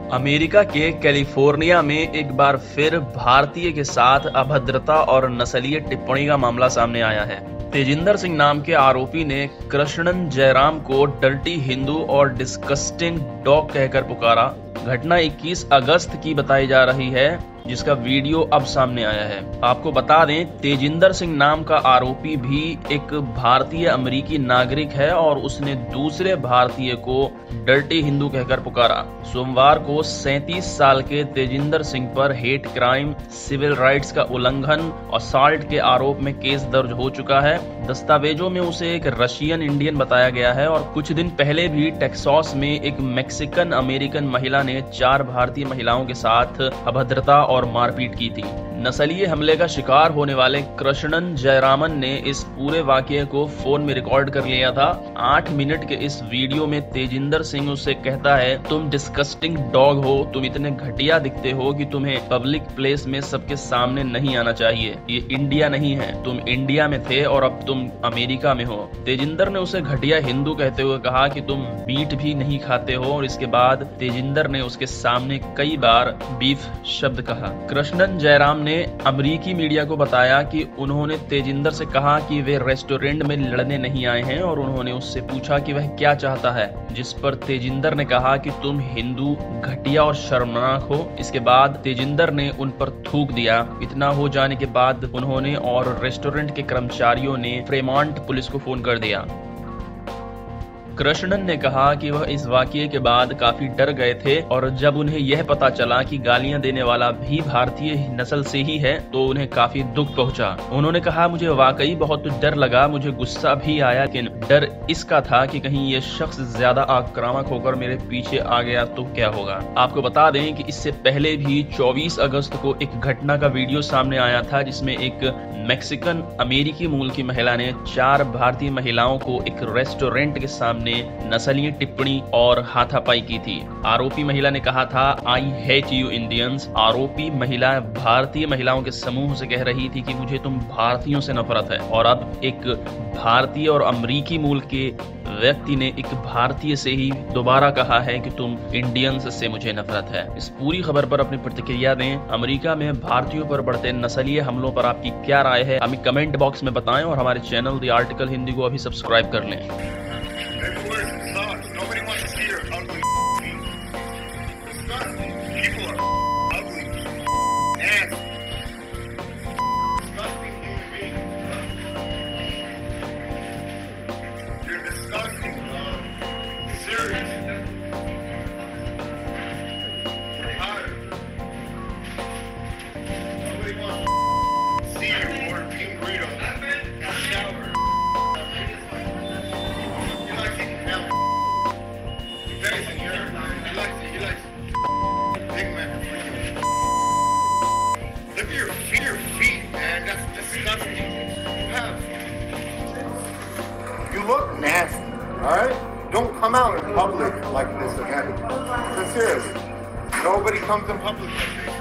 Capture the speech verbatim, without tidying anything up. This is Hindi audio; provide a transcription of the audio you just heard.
अमेरिका के कैलिफोर्निया में एक बार फिर भारतीय के साथ अभद्रता और नस्लीय टिप्पणी का मामला सामने आया है। तेजिंदर सिंह नाम के आरोपी ने कृष्णन जयराम को डर्टी हिंदू और डिस्कस्टिंग डॉग कहकर पुकारा। घटना इक्कीस अगस्त की बताई जा रही है, जिसका वीडियो अब सामने आया है। आपको बता दें, तेजिंदर सिंह नाम का आरोपी भी एक भारतीय अमेरिकी नागरिक है और उसने दूसरे भारतीय को डर्टी हिंदू कहकर पुकारा। सोमवार को सैंतीस साल के तेजिंदर सिंह पर हेट क्राइम, सिविल राइट्स का उल्लंघन, असॉल्ट के आरोप में केस दर्ज हो चुका है। दस्तावेजों में उसे एक रशियन इंडियन बताया गया है और कुछ दिन पहले भी टेक्सास में एक मैक्सिकन अमेरिकन महिला ने चार भारतीय महिलाओं के साथ अभद्रता और मारपीट की थी। नस्लीय हमले का शिकार होने वाले कृष्णन जयरामन ने इस पूरे वाकये को फोन में रिकॉर्ड कर लिया था। आठ मिनट के इस वीडियो में तेजिंदर सिंह उससे कहता है, तुम डिस्कस्टिंग डॉग हो, तुम इतने घटिया दिखते हो कि तुम्हें पब्लिक प्लेस में सबके सामने नहीं आना चाहिए। ये इंडिया नहीं है, तुम इंडिया में थे और अब तुम अमेरिका में हो। तेजिंदर ने उसे घटिया हिंदू कहते हुए कहा कि तुम मीट भी नहीं खाते हो और इसके बाद तेजिंदर ने उसके सामने कई बार बीफ शब्द कहा। कृष्णन जयराम ने अमेरिकी मीडिया को बताया कि उन्होंने तेजिंदर से कहा कि वे रेस्टोरेंट में लड़ने नहीं आए हैं और उन्होंने उससे पूछा कि वह क्या चाहता है, जिस पर तेजिंदर ने कहा कि तुम हिंदू घटिया और शर्मनाक हो। इसके बाद तेजिंदर ने उन पर थूक दिया। इतना हो जाने के बाद उन्होंने और रेस्टोरेंट के कर्मचारियों ने फ्रेमॉन्ट पुलिस को फोन कर दिया। कृष्णन ने कहा कि वह इस वाकये के बाद काफी डर गए थे और जब उन्हें यह पता चला कि गालियां देने वाला भी भारतीय नस्ल से ही है तो उन्हें काफी दुख पहुंचा। उन्होंने कहा, मुझे वाकई बहुत डर लगा, मुझे गुस्सा भी आया, लेकिन डर इसका था कि कहीं ये शख्स ज्यादा आक्रामक होकर मेरे पीछे आ गया तो क्या होगा। आपको बता दें कि इससे पहले भी चौबीस अगस्त को एक घटना का वीडियो सामने आया था, जिसमें एक मैक्सिकन अमेरिकी मूल की महिला ने चार भारतीय महिलाओं को एक रेस्टोरेंट के सामने नस्लीय टिप्पणी और हाथापाई की थी। आरोपी महिला ने कहा था, आई हेट यू इंडियंस। आरोपी महिला भारतीय महिलाओं के समूह से कह रही थी कि मुझे तुम भारतीयों से नफरत है। और अब एक भारतीय और अमेरिकी मूल के व्यक्ति ने एक भारतीय से ही दोबारा कहा है कि तुम इंडियंस से मुझे नफरत है। इस पूरी खबर पर अपनी प्रतिक्रिया दें। अमेरिका में भारतीयों पर बढ़ते नस्लीय हमलों पर आपकी क्या राय है, हमें कमेंट बॉक्स में बताएं और हमारे चैनल द आर्टिकल हिंदी को अभी सब्सक्राइब कर लें। Nobody wants to see your ugly disgusting. People are ugly, nasty, disgusting human beings. You're disgusting, dog. Serious. You're tired. Nobody wants to see you order pink burrito. Shower. You like taking hell. Jason, you're, you like, you like Big Mac. Look at your feet, your feet, man. That's disgusting. You have. You look nasty, alright? Don't come out in public like this again. I'm serious. Nobody comes in public like this.